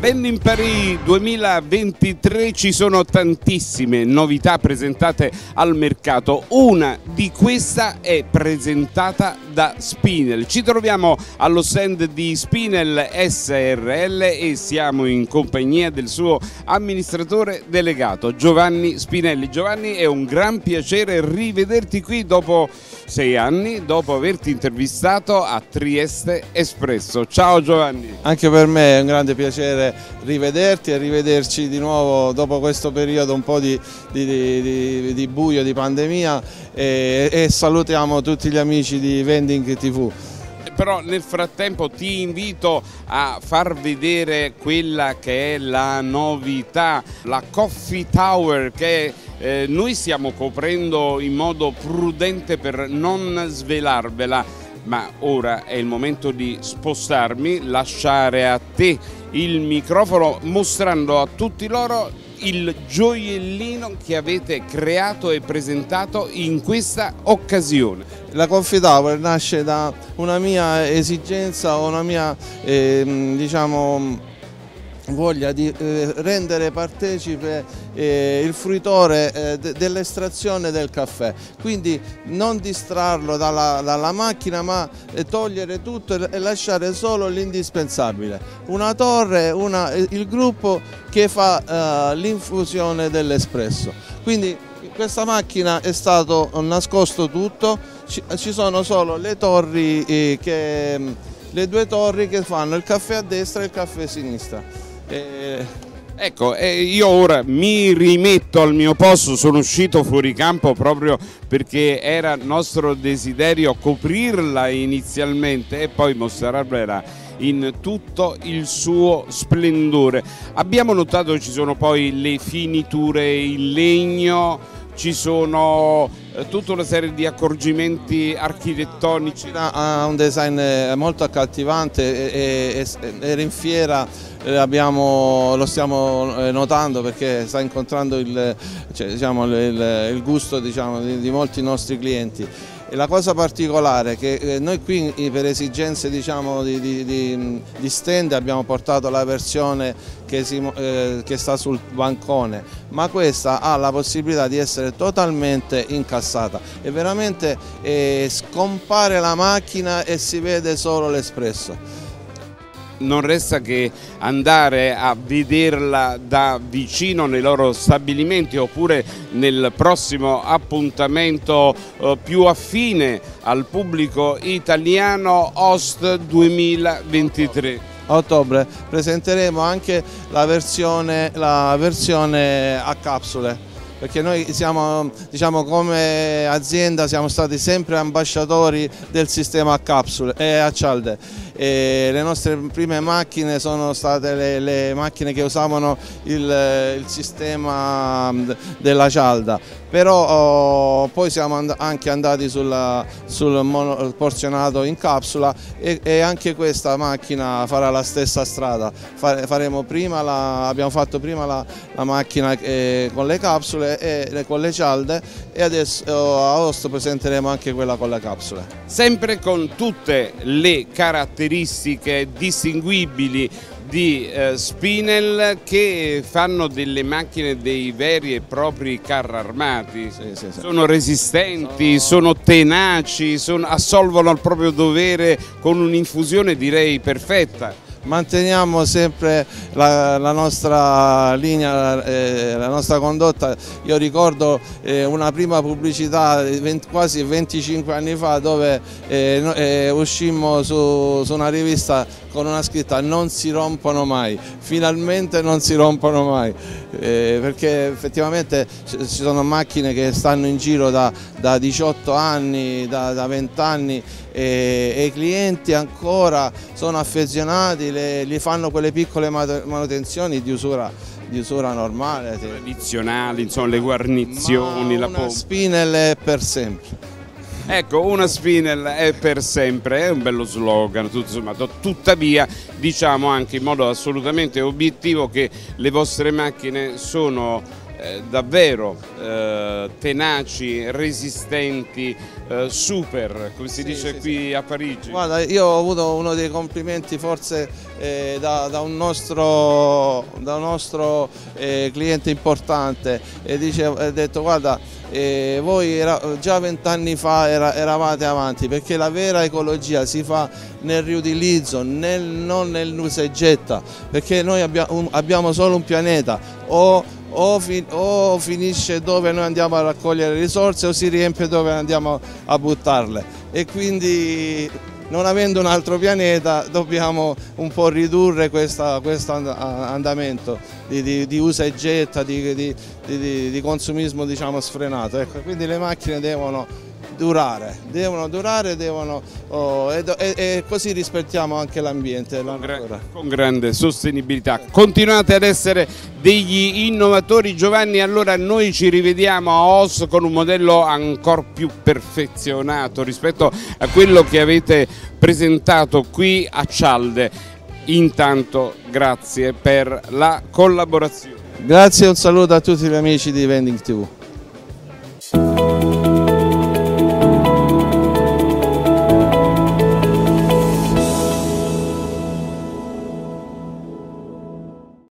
Vend in Paris 2023 ci sono tantissime novità presentate al mercato, una di questa è presentata da Spinel. Ci troviamo allo stand di Spinel SRL e siamo in compagnia del suo amministratore delegato Giovanni Spinelli. Giovanni, è un gran piacere rivederti qui dopo 6 anni, dopo averti intervistato a Trieste Espresso. Ciao Giovanni. Anche per me è un grande piacere rivederti e rivederci di nuovo dopo questo periodo un po' di buio, di pandemia, e salutiamo tutti gli amici di Vending TV. Però nel frattempo ti invito a far vedere quella che è la novità, la Coffee Tower, che noi stiamo coprendo in modo prudente per non svelarvela, ma ora è il momento di spostarmi, lasciare a te il microfono mostrando a tutti loro il gioiellino che avete creato e presentato in questa occasione. La Coffee Tower nasce da una mia esigenza o una mia voglia di rendere partecipe il fruitore dell'estrazione del caffè, quindi non distrarlo dalla macchina, ma togliere tutto e lasciare solo l'indispensabile. Una torre, il gruppo che fa l'infusione dell'espresso. Quindi in questa macchina è stato nascosto tutto, ci sono solo le torri, le due torri che fanno il caffè a destra e il caffè a sinistra. Ecco, io ora mi rimetto al mio posto, sono uscito fuori campo proprio perché era nostro desiderio coprirla inizialmente e poi mostrarvela in tutto il suo splendore. Abbiamo notato che ci sono poi le finiture in legno, ci sono tutta una serie di accorgimenti architettonici. Ha un design molto accattivante e in fiera lo stiamo notando perché sta incontrando il gusto di molti nostri clienti. E la cosa particolare è che noi qui per esigenze di stand abbiamo portato la versione che sta sul bancone, ma questa ha la possibilità di essere totalmente incassata e veramente scompare la macchina e si vede solo l'espresso. Non resta che andare a vederla da vicino nei loro stabilimenti oppure nel prossimo appuntamento più affine al pubblico italiano, Host 2023. A ottobre presenteremo anche la versione a capsule, perché noi siamo, come azienda siamo stati sempre ambasciatori del sistema a capsule e a cialde. E le nostre prime macchine sono state le macchine che usavano il sistema della cialda, però poi siamo anche andati sul porzionato in capsula e anche questa macchina farà la stessa strada. Abbiamo fatto prima la macchina con le capsule e con le cialde e adesso a Aosto presenteremo anche quella con le capsule. Sempre con tutte le caratteristiche distinguibili di Spinel, che fanno delle macchine dei veri e propri carri armati. Sì. Sono resistenti, sono tenaci, assolvono il proprio dovere con un'infusione direi perfetta. Manteniamo sempre la nostra linea, la nostra condotta. Io ricordo una prima pubblicità quasi 25 anni fa dove uscimmo su una rivista con una scritta "non si rompono mai", finalmente non si rompono mai, perché effettivamente ci sono macchine che stanno in giro da 18 anni, da 20 anni e i clienti ancora sono affezionati, gli fanno quelle piccole manutenzioni di usura normale, tradizionali, insomma, le guarnizioni, la pompa. Spinel è per sempre. Ecco, una Spinel è per sempre, è un bello slogan tutto sommato. Tuttavia diciamo anche in modo assolutamente obiettivo che le vostre macchine sono davvero tenaci, resistenti, super, come si dice qui a Parigi. Guarda, io ho avuto uno dei complimenti forse da un nostro cliente importante, e ha detto: guarda, voi già 20 anni fa eravate avanti, perché la vera ecologia si fa nel riutilizzo, non nell'usa e getta, perché noi abbiamo solo un pianeta, o finisce dove noi andiamo a raccogliere risorse o si riempie dove andiamo a buttarle, e quindi, non avendo un altro pianeta, dobbiamo un po' ridurre questo andamento di usa e getta, di consumismo, diciamo, sfrenato. Ecco, quindi le macchine devono durare, e così rispettiamo anche l'ambiente. Con grande sostenibilità. Continuate ad essere degli innovatori, Giovanni. Allora noi ci rivediamo a Oss con un modello ancora più perfezionato rispetto a quello che avete presentato qui a Cialde. Intanto grazie per la collaborazione. Grazie e un saluto a tutti gli amici di Vending TV.